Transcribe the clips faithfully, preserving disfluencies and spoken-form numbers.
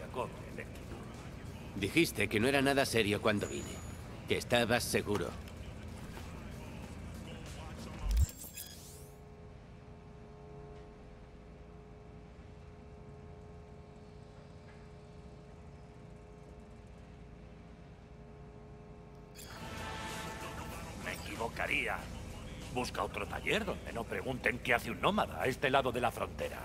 acople eléctrico. Dijiste que no era nada serio cuando vine. Que estabas seguro. Me equivocaría. Busca otro taller donde no pregunten qué hace un nómada a este lado de la frontera.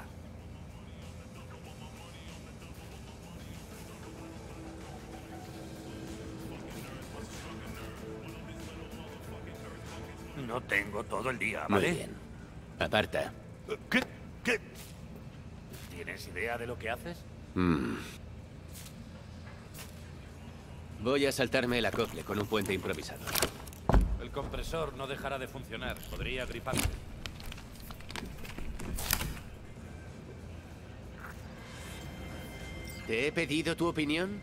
No tengo todo el día, ¿vale? Muy bien. Aparta. ¿Qué? ¿Qué? ¿Tienes idea de lo que haces? Mm. Voy a saltarme el acople con un puente improvisado. El compresor no dejará de funcionar. Podría griparse. ¿Te he pedido tu opinión?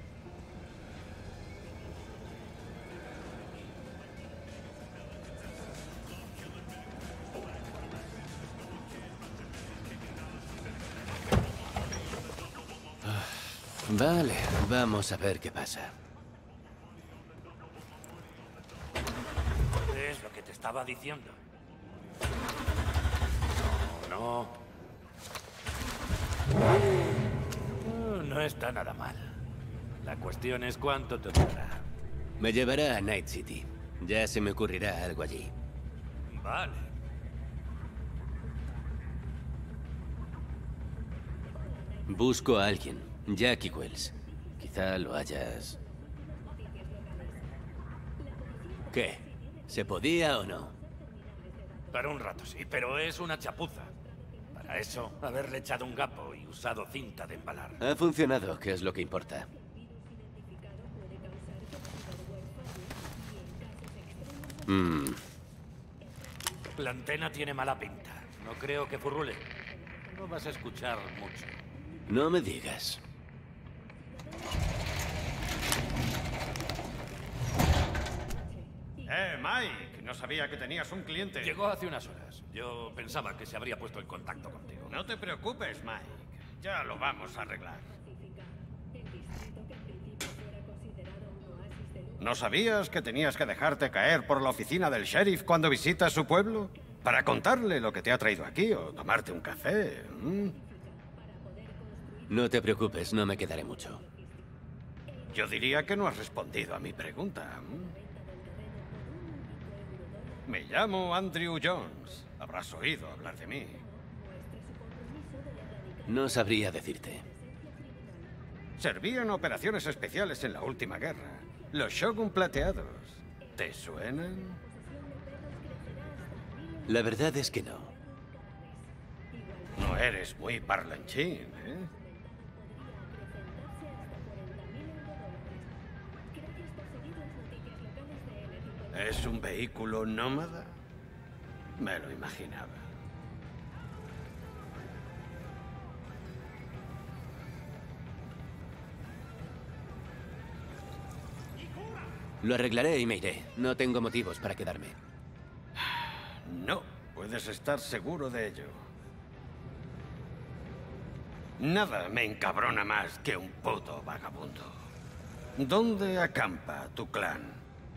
Ah, vale, vamos a ver qué pasa. Es lo que te estaba diciendo. No, no. No está nada mal. La cuestión es cuánto te durará. Me llevará a Night City. Ya se me ocurrirá algo allí. Vale. Busco a alguien. Jackie Wells. Quizá lo hayas... ¿Qué? ¿Se podía o no? Para un rato sí, pero es una chapuza. Para eso, haberle echado un gapo y usado cinta de embalar. Ha funcionado, que es lo que importa. Mm. La antena tiene mala pinta. No creo que furrule. No vas a escuchar mucho. No me digas. Eh, Mike, no sabía que tenías un cliente. Llegó hace unas horas. Yo pensaba que se habría puesto en contacto contigo. No te preocupes, Mike. Ya lo vamos a arreglar. ¿No sabías que tenías que dejarte caer por la oficina del sheriff cuando visitas su pueblo? Para contarle lo que te ha traído aquí o tomarte un café. ¿Mm? No te preocupes, no me quedaré mucho. Yo diría que no has respondido a mi pregunta. ¿Mm? Me llamo Andrew Jones. Habrás oído hablar de mí. No sabría decirte. Serví en operaciones especiales en la última guerra. Los Shogun plateados. ¿Te suenan? La verdad es que no. No eres muy parlanchín, ¿eh? ¿Es un vehículo nómada? Me lo imaginaba. Lo arreglaré y me iré. No tengo motivos para quedarme. No, puedes estar seguro de ello. Nada me encabrona más que un puto vagabundo. ¿Dónde acampa tu clan?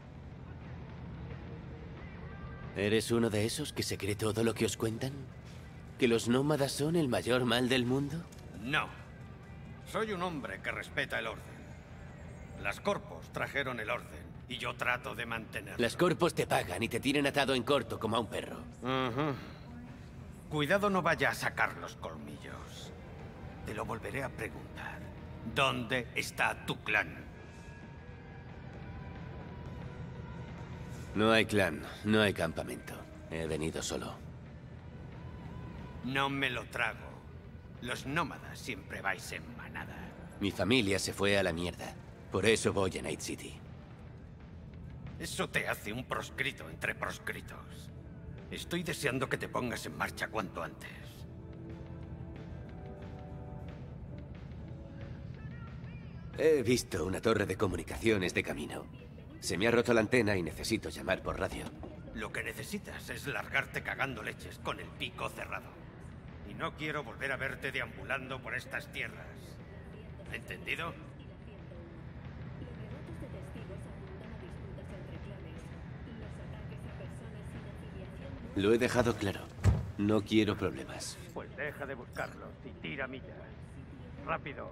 ¿Eres uno de esos que se cree todo lo que os cuentan? ¿Que los nómadas son el mayor mal del mundo? No. Soy un hombre que respeta el orden. Las corpos trajeron el orden y yo trato de mantenerlo. Las corpos te pagan y te tienen atado en corto como a un perro. Ujú. Cuidado no vaya a sacar los colmillos. Te lo volveré a preguntar. ¿Dónde está tu clan? No hay clan, no hay campamento. He venido solo. No me lo trago. Los nómadas siempre vais en manada. Mi familia se fue a la mierda. Por eso voy a Night City. Eso te hace un proscrito entre proscritos. Estoy deseando que te pongas en marcha cuanto antes. He visto una torre de comunicaciones de camino. Se me ha roto la antena y necesito llamar por radio. Lo que necesitas es largarte cagando leches con el pico cerrado. Y no quiero volver a verte deambulando por estas tierras. ¿Entendido? Lo he dejado claro. No quiero problemas. Pues deja de buscarlos y tira millas. Rápido.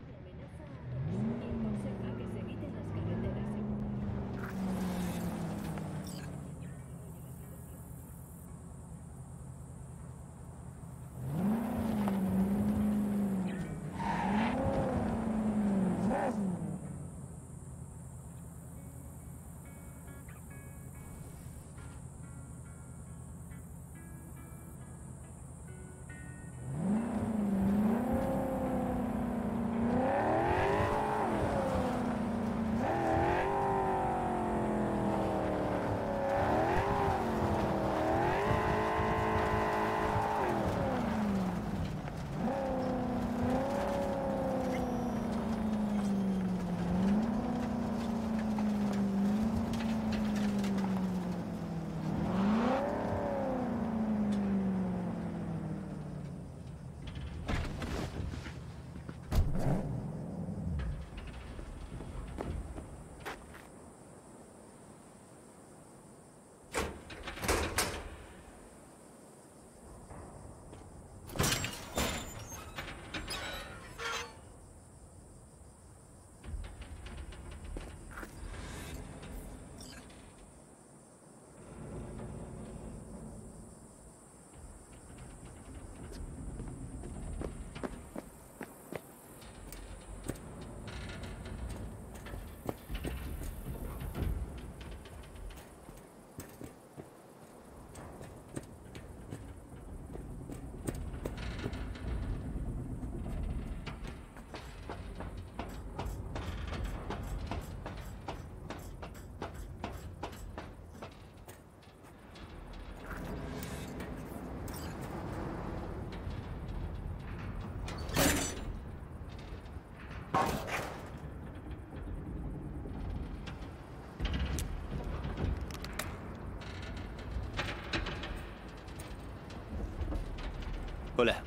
Hola.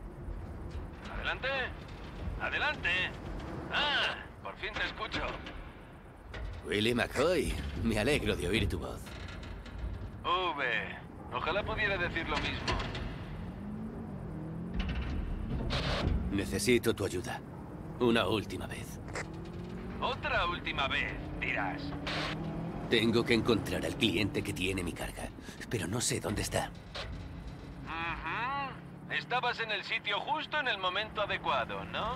¿Adelante? ¡Adelante! ¡Ah! Por fin te escucho. Willie McCoy. Me alegro de oír tu voz. V. Ojalá pudiera decir lo mismo. Necesito tu ayuda. Una última vez. Otra última vez, dirás. Tengo que encontrar al cliente que tiene mi carga, pero no sé dónde está. Uh-huh. Estabas en el sitio justo en el momento adecuado, ¿no?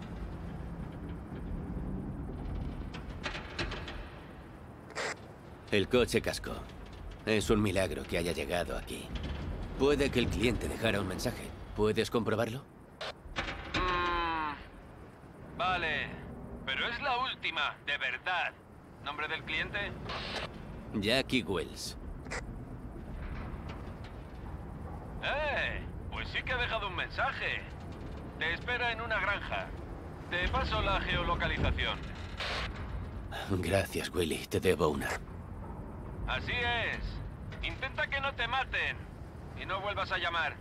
El coche cascó. Es un milagro que haya llegado aquí. Puede que el cliente dejara un mensaje. ¿Puedes comprobarlo? Mm, vale, pero es la última, de verdad. ¿Nombre del cliente? Jackie Wells. ¡Eh! Pues sí que ha dejado un mensaje. Te espera en una granja. Te paso la geolocalización. Gracias, Willie. Te debo una. Así es. Intenta que no te maten. Y no vuelvas a llamar.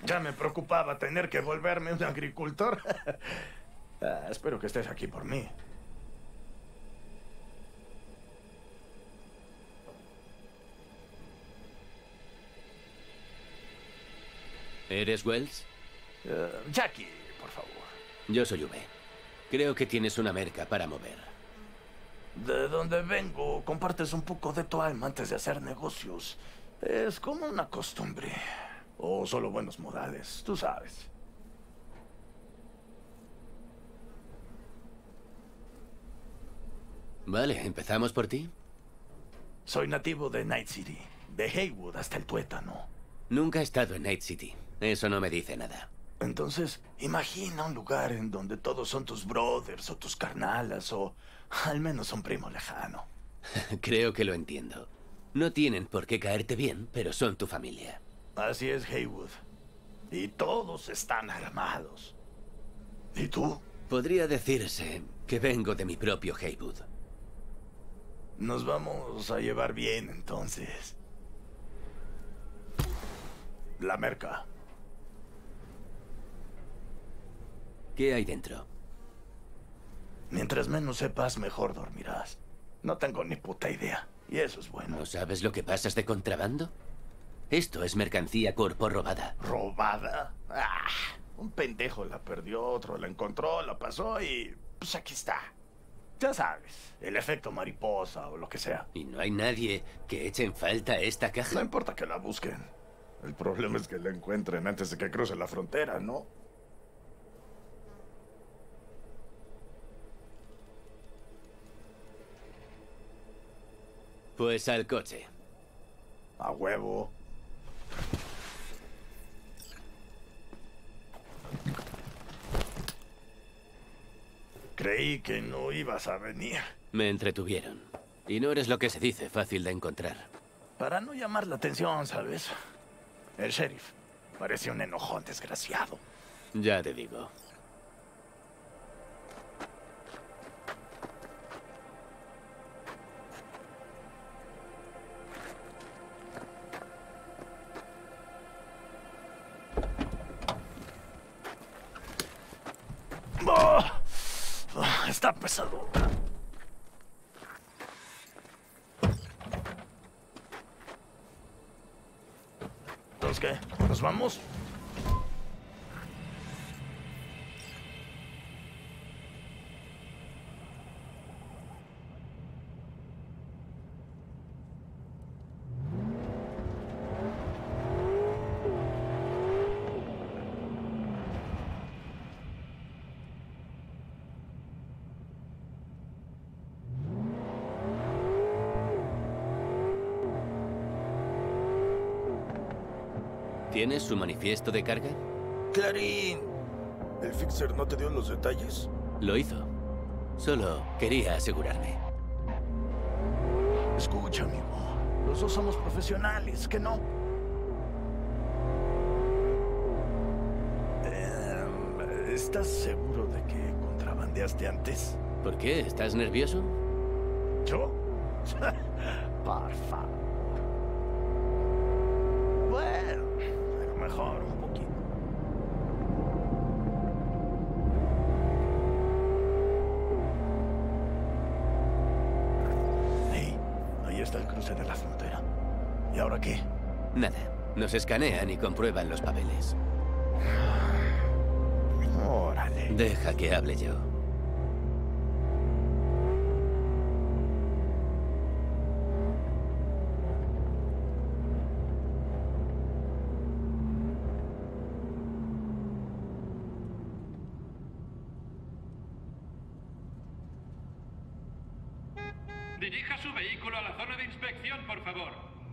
Ya me preocupaba tener que volverme un agricultor. Ah, espero que estés aquí por mí. ¿Eres Wells? Uh, Jackie, por favor. Yo soy V. Creo que tienes una merca para mover. De donde vengo, compartes un poco de tu alma antes de hacer negocios. Es como una costumbre. O solo buenos modales, tú sabes. Vale, ¿empezamos por ti? Soy nativo de Night City, de Haywood hasta el tuétano. Nunca he estado en Night City. Eso no me dice nada. Entonces, imagina un lugar en donde todos son tus brothers o tus carnalas o al menos un primo lejano. Creo que lo entiendo. No tienen por qué caerte bien, pero son tu familia. Así es Haywood. Y todos están armados. ¿Y tú? Podría decirse que vengo de mi propio Haywood. Nos vamos a llevar bien, entonces. La merca. ¿Qué hay dentro? Mientras menos sepas, mejor dormirás. No tengo ni puta idea. Y eso es bueno. ¿No sabes lo que pasas de contrabando? Esto es mercancía corpo robada. ¿Robada? Ah, un pendejo la perdió, otro la encontró, la pasó y... pues aquí está. Ya sabes, el efecto mariposa o lo que sea. ¿Y no hay nadie que eche en falta esta No caja? importa que la busquen. El problema es que la encuentren antes de que cruce la frontera, ¿no? Pues al coche. A huevo. Creí que no ibas a venir. Me entretuvieron. Y no eres lo que se dice, fácil de encontrar. Para no llamar la atención, ¿sabes? El sheriff parecía un enojón desgraciado. Ya te digo. ¡Oh! Oh, está pesado. ¿Entonces qué? ¿Nos vamos? ¿Tienes su manifiesto de carga? Clarín. ¿El Fixer no te dio los detalles? Lo hizo. Solo quería asegurarme. Escucha, amigo. Los dos somos profesionales, ¿que no? Eh, ¿Estás seguro de que contrabandeaste antes? ¿Por qué? ¿Estás nervioso? ¿Yo? Por favor. Bueno, a lo mejor un poquito. Hey, ahí está el cruce de la frontera. ¿Y ahora qué? Nada. Nos escanean y comprueban los papeles. Órale. Deja que hable yo. Dirija su vehículo a la zona de inspección, por favor.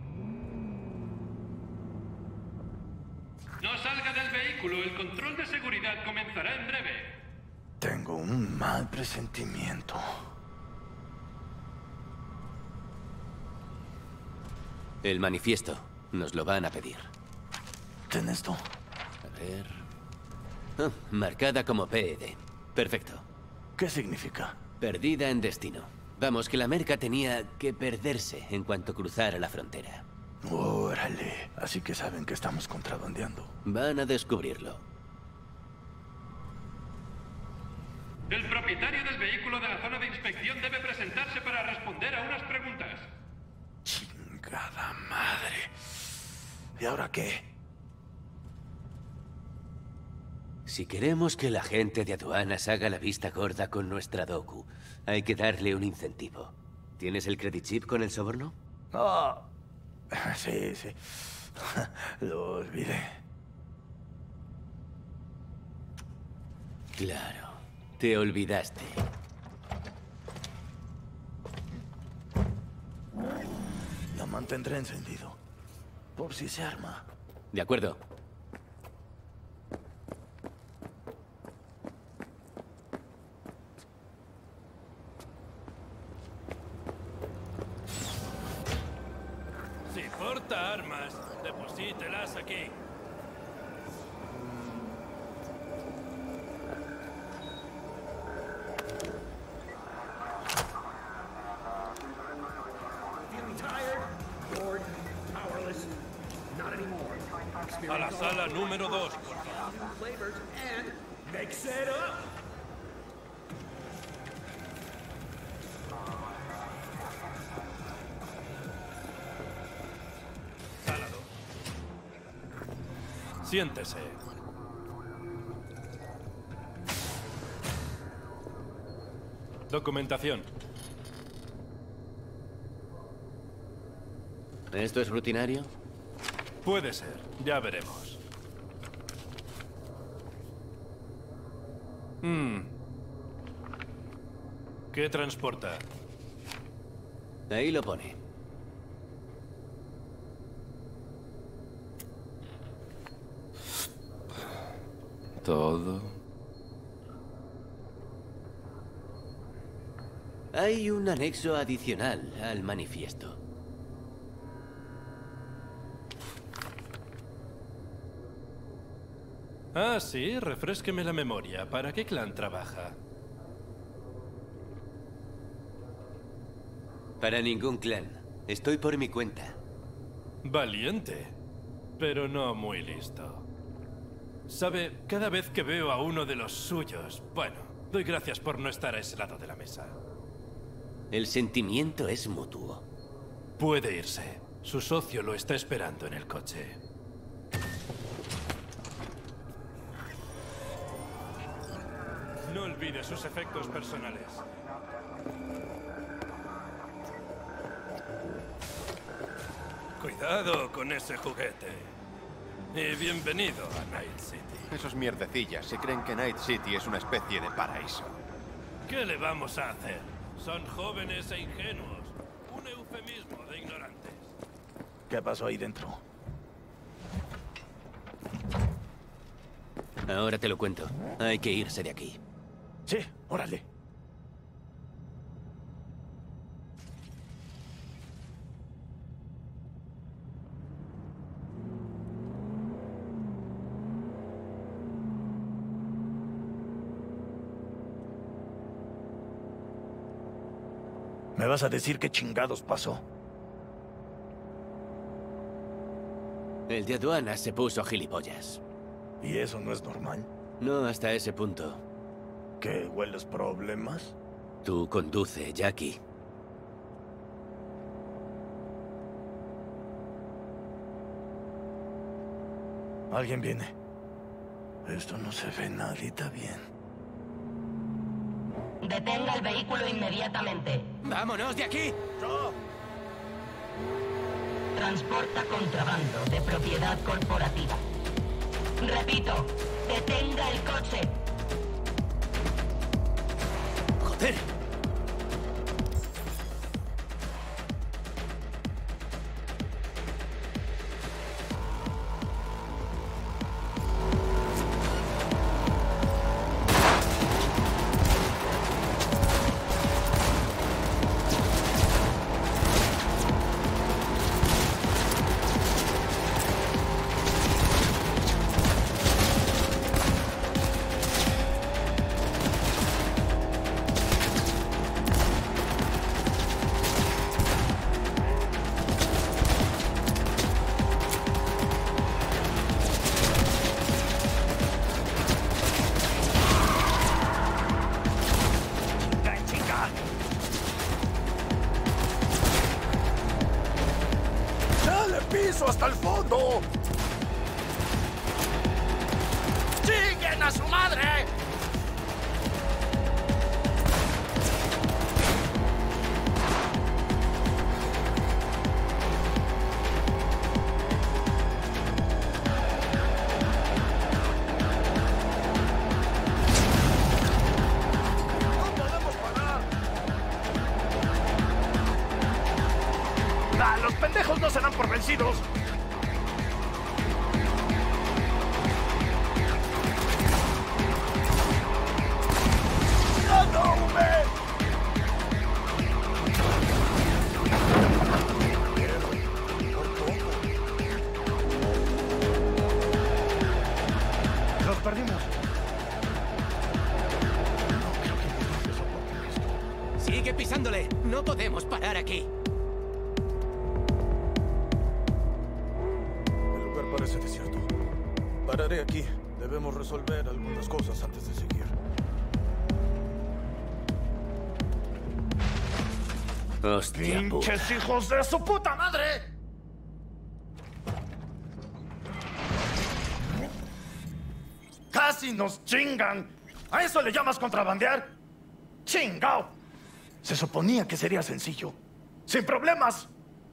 No salga del vehículo. El control de seguridad comenzará en breve. Tengo un mal presentimiento. El manifiesto. Nos lo van a pedir. ¿Ten esto? A ver... Ah, marcada como P E D. Perfecto. ¿Qué significa? Perdida en destino. Vamos, que la merca tenía que perderse en cuanto cruzara la frontera. Órale, así que saben que estamos contrabandeando. Van a descubrirlo. El propietario del vehículo de la zona de inspección debe presentarse para responder a unas preguntas. Chingada madre. ¿Y ahora qué? Si queremos que la gente de aduanas haga la vista gorda con nuestra docu, hay que darle un incentivo. ¿Tienes el credit chip con el soborno? Ah, sí, sí. Lo olvidé. Claro, te olvidaste. Lo mantendré encendido. Por si se arma. De acuerdo. Si porta armas, deposítelas aquí. A la sala número dos. Sala dos. Siéntese. Documentación. ¿Esto es rutinario? Puede ser. Ya veremos. Hmm. ¿Qué transporta? Ahí lo pone. Todo. Hay un anexo adicional al manifiesto. Ah, sí, refrésqueme la memoria. ¿Para qué clan trabaja? Para ningún clan. Estoy por mi cuenta. Valiente, pero no muy listo. Sabe, cada vez que veo a uno de los suyos, bueno, doy gracias por no estar a ese lado de la mesa. El sentimiento es mutuo. Puede irse. Su socio lo está esperando en el coche. No olvide sus efectos personales. Cuidado con ese juguete. Y bienvenido a Night City. Esos mierdecillas se creen que Night City es una especie de paraíso. ¿Qué le vamos a hacer? Son jóvenes e ingenuos. Un eufemismo de ignorantes. ¿Qué pasó ahí dentro? Ahora te lo cuento. Hay que irse de aquí. Sí, órale. ¿Me vas a decir qué chingados pasó? El de aduanas se puso gilipollas. ¿Y eso no es normal? No hasta ese punto. ¿Que hueles problemas? Tú conduce, Jackie. Alguien viene. Esto no se ve nadita bien. Detenga el vehículo inmediatamente. ¡Vámonos de aquí! Transporta contrabando de propiedad corporativa. Repito, detenga el coche. ¡Joder! a su madre! ¡Ah, los pendejos no se dan por vencidos! ¡No, no, hombre! Los perdimos. Sigue pisándole. No podemos parar aquí. Parece desierto. Pararé aquí. Debemos resolver algunas cosas antes de seguir. Hostia, ¡Pinches puta. hijos de su puta madre! ¡Casi nos chingan! ¿A eso le llamas contrabandear? ¡Chingao! Se suponía que sería sencillo. ¡Sin problemas!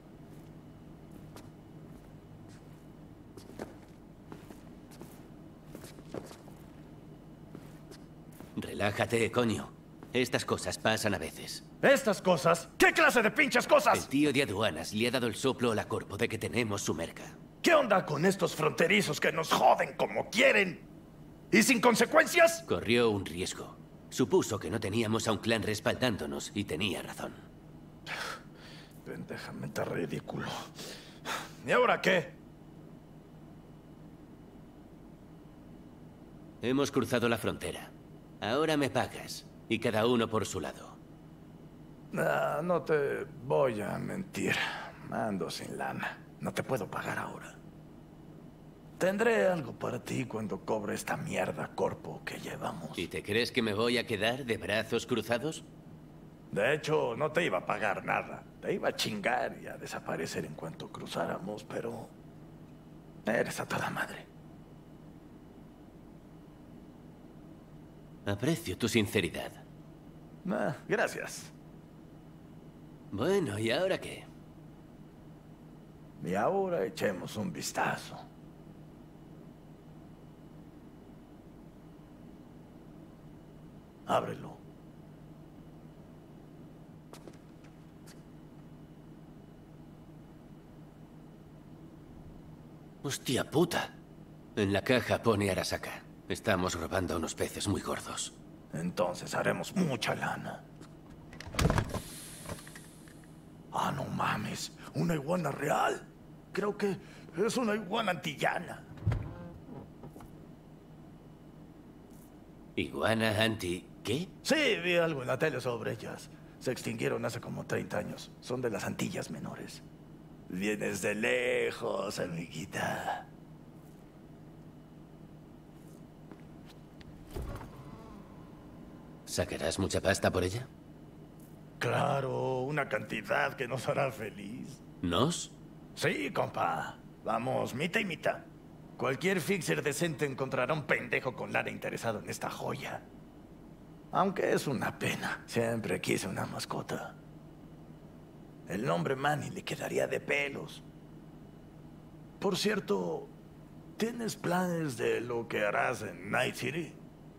Relájate, coño. Estas cosas pasan a veces. ¿Estas cosas? ¿Qué clase de pinches cosas? El tío de aduanas le ha dado el soplo a la corpo de que tenemos su merca. ¿Qué onda con estos fronterizos que nos joden como quieren? ¿Y sin consecuencias? Corrió un riesgo. Supuso que no teníamos a un clan respaldándonos y tenía razón. Pendejamente ridículo. ¿Y ahora qué? Hemos cruzado la frontera. Ahora me pagas, y cada uno por su lado. Ah, no te voy a mentir. Ando sin lana. No te puedo pagar ahora. Tendré algo para ti cuando cobre esta mierda corpo que llevamos. ¿Y te crees que me voy a quedar de brazos cruzados? De hecho, no te iba a pagar nada. Te iba a chingar y a desaparecer en cuanto cruzáramos, pero... eres a toda madre. Aprecio tu sinceridad. Ah, gracias. Bueno, ¿y ahora qué? Y ahora echemos un vistazo. Ábrelo. Hostia puta. En la caja pone Arasaka. Estamos robando a unos peces muy gordos. Entonces haremos mucha lana. Ah, no mames. ¿Una iguana real? Creo que es una iguana antillana. ¿Iguana anti... qué? Sí, vi algo en la tele sobre ellas. Se extinguieron hace como treinta años. Son de las Antillas Menores. Vienes de lejos, amiguita. ¿Sacarás mucha pasta por ella? Claro, una cantidad que nos hará feliz. ¿Nos? Sí, compa. Vamos, mitad y mitad. Cualquier fixer decente encontrará un pendejo con lana interesado en esta joya. Aunque es una pena. Siempre quise una mascota. El nombre Manny le quedaría de pelos. Por cierto, ¿tienes planes de lo que harás en Night City?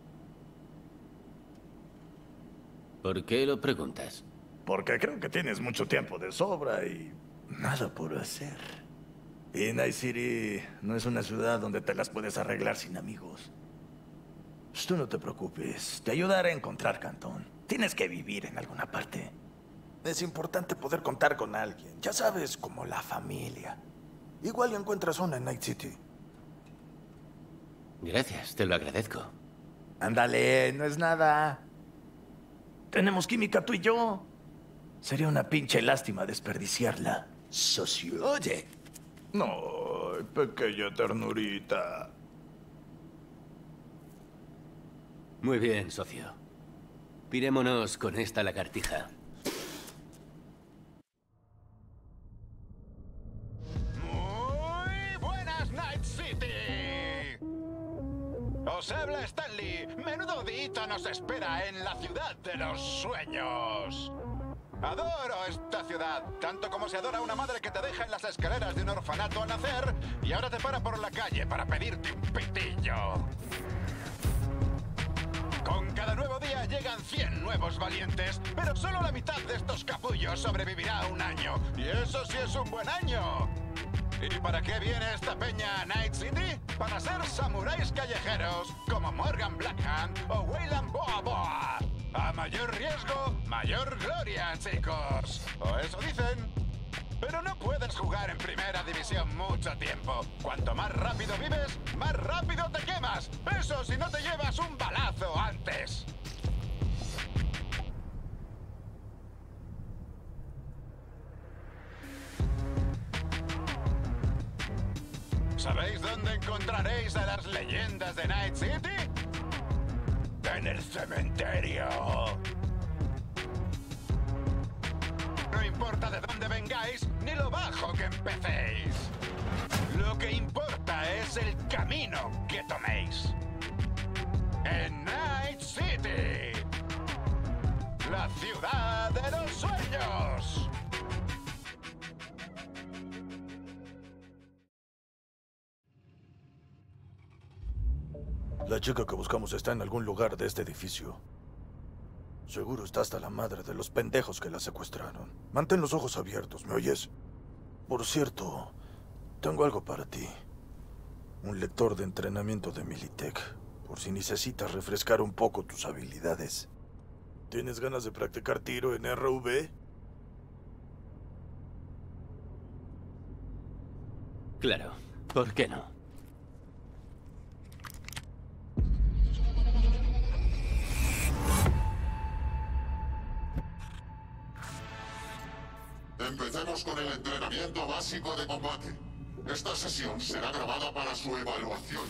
¿Por qué lo preguntas? Porque creo que tienes mucho tiempo de sobra y nada por hacer. Y Night City no es una ciudad donde te las puedes arreglar sin amigos. Pues tú no te preocupes, te ayudaré a encontrar Cantón. Tienes que vivir en alguna parte. Es importante poder contar con alguien, ya sabes, como la familia. Igual encuentras una en Night City. Gracias, te lo agradezco. Ándale, no es nada. Tenemos química tú y yo. Sería una pinche lástima desperdiciarla, socio. Oye. No, pequeña ternurita. Muy bien, socio. Pirémonos con esta lagartija. Muy buenas, Night City. Os habla Stanley. Menudo día nos espera en la ciudad de los sueños. Adoro esta ciudad, tanto como se adora una madre que te deja en las escaleras de un orfanato al nacer y ahora te para por la calle para pedirte un pitillo. Con cada nuevo día llegan cien nuevos valientes, pero solo la mitad de estos capullos sobrevivirá un año. Y eso sí es un buen año. ¿Y para qué viene esta peña a Night City? Para ser samuráis callejeros como Morgan Blackhand o Weyland Boa Boa. A mayor riesgo, mayor gloria, chicos. O eso dicen. Pero no puedes jugar en primera división mucho tiempo. Cuanto más rápido vives, más rápido te quemas. Eso si no te llevas un balazo antes. ¿Sabéis dónde encontraréis a las leyendas de Night City? En el cementerio. No importa de dónde vengáis, ni lo bajo que empecéis. Lo que importa es el camino que toméis. En Night City, la ciudad de los sueños. La chica que buscamos está en algún lugar de este edificio. Seguro está hasta la madre de los pendejos que la secuestraron. Mantén los ojos abiertos, ¿me oyes? Por cierto, tengo algo para ti. Un lector de entrenamiento de Militech, por si necesitas refrescar un poco tus habilidades. ¿Tienes ganas de practicar tiro en R V? Claro, ¿por qué no? Empecemos con el entrenamiento básico de combate. Esta sesión será grabada para su evaluación.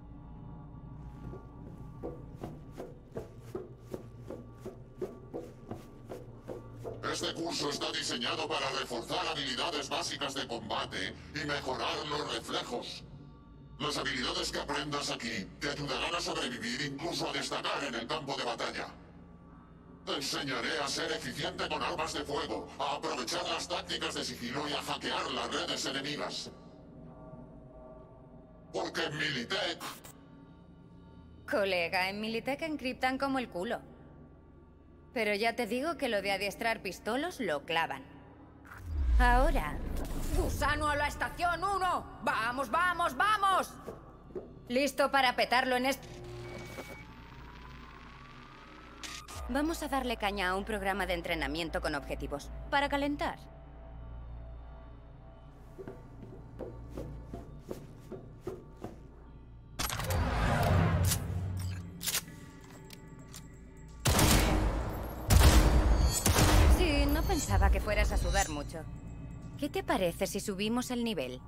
Este curso está diseñado para reforzar habilidades básicas de combate y mejorar los reflejos. Las habilidades que aprendas aquí te ayudarán a sobrevivir, incluso a destacar en el campo de batalla. Te enseñaré a ser eficiente con armas de fuego, a aprovechar las tácticas de sigilo y a hackear las redes enemigas. Porque en Militech... Colega, en Militech encriptan como el culo. Pero ya te digo que lo de adiestrar pistolos lo clavan. Ahora... ¡Gusano a la estación uno! ¡Vamos, vamos, vamos! ¿Listo para petarlo en este...? Vamos a darle caña a un programa de entrenamiento con objetivos. Para calentar. Sí, no pensaba que fueras a sudar mucho. ¿Qué te parece si subimos el nivel?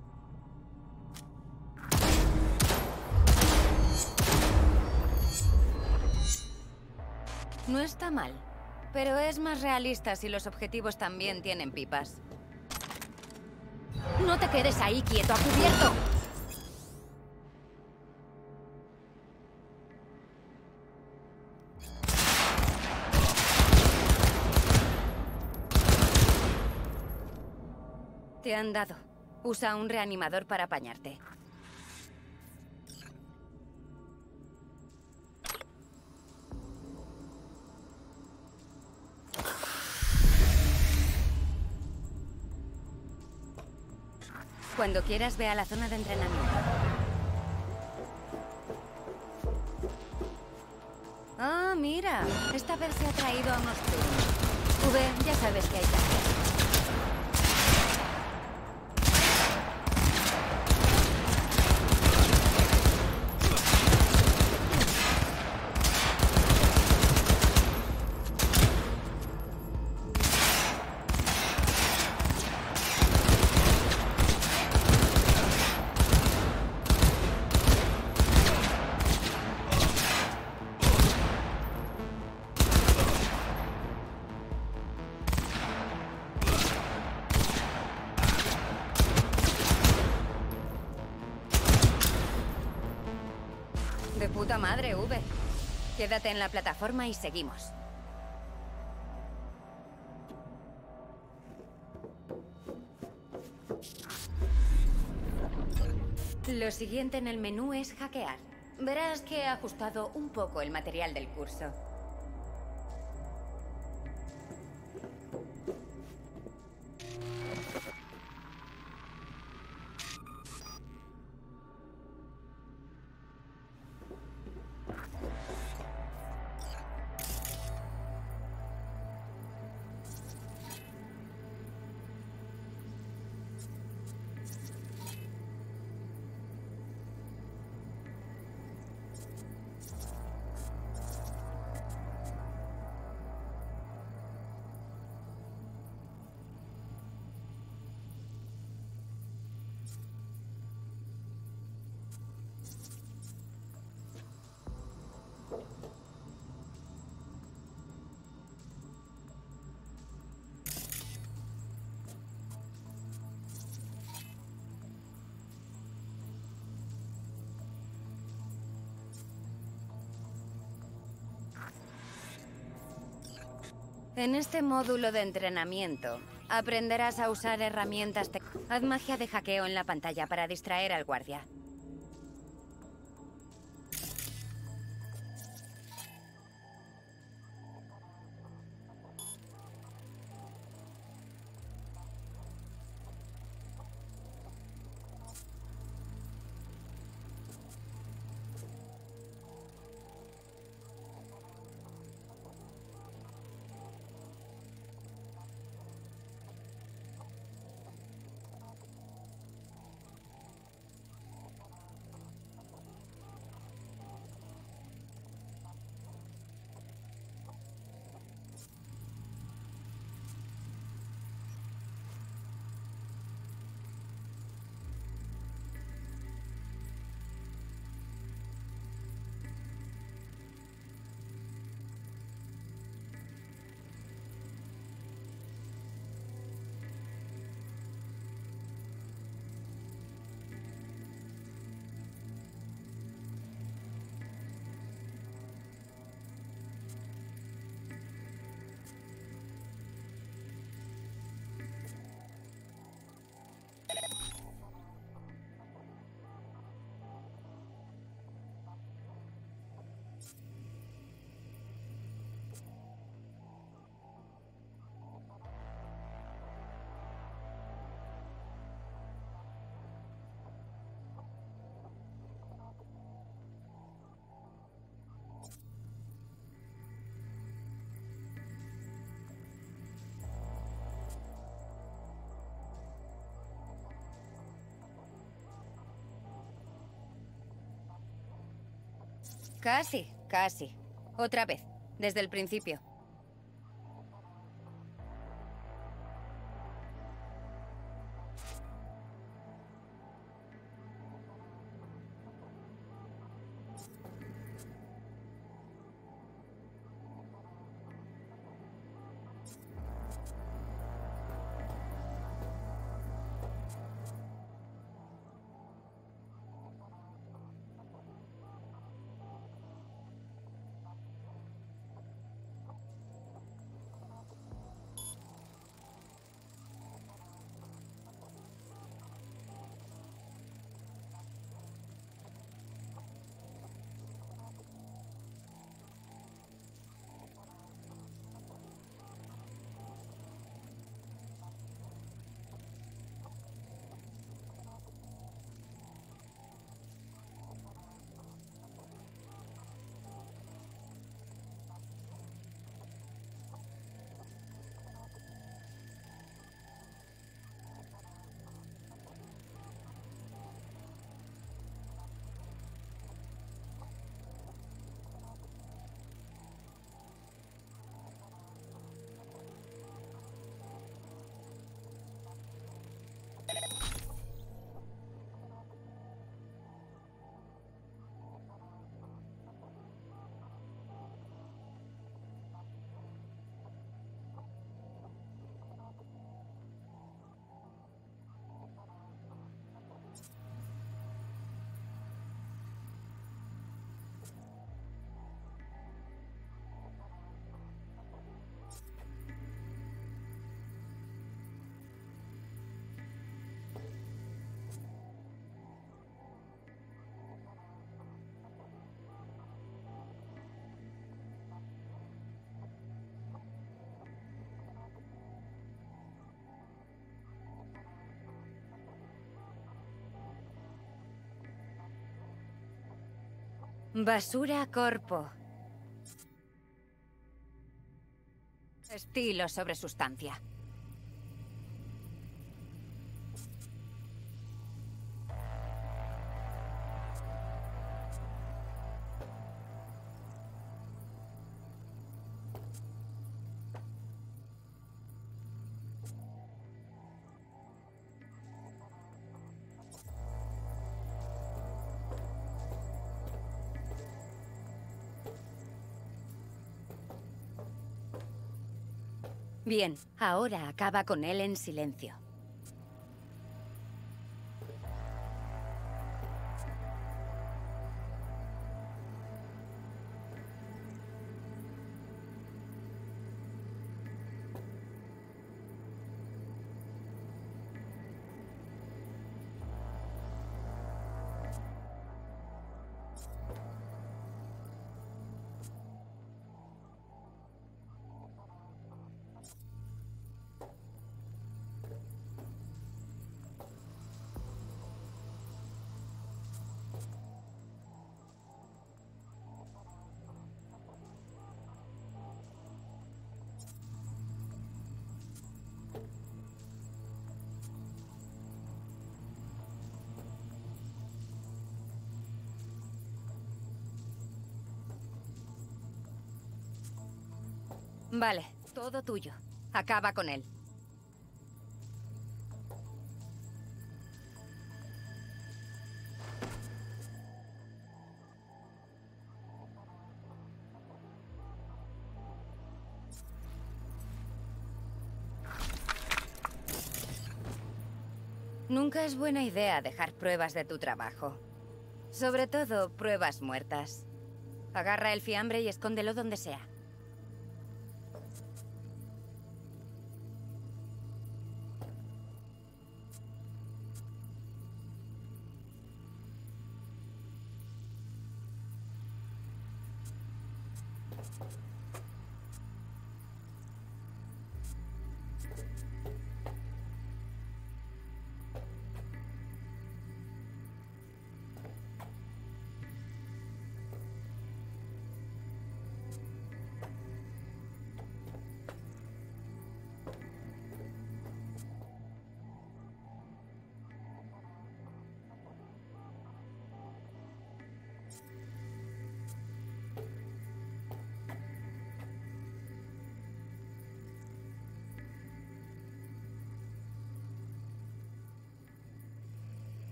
No está mal, pero es más realista si los objetivos también tienen pipas. ¡No te quedes ahí quieto, a cubierto! Te han dado. Usa un reanimador para apañarte. Cuando quieras, ve a la zona de entrenamiento. Ah, mira. Esta vez se ha traído a unos primos. V, ya sabes qué hay que hacer. De puta madre, V. Quédate en la plataforma y seguimos. Lo siguiente en el menú es hackear. Verás que he ajustado un poco el material del curso. En este módulo de entrenamiento, aprenderás a usar herramientas tec- Haz magia de hackeo en la pantalla para distraer al guardia. Casi, casi. Otra vez, desde el principio. Basura corpo. Estilo sobre sustancia. Bien, ahora acaba con él en silencio. Vale, todo tuyo. Acaba con él. Nunca es buena idea dejar pruebas de tu trabajo. Sobre todo, pruebas muertas. Agarra el fiambre y escóndelo donde sea.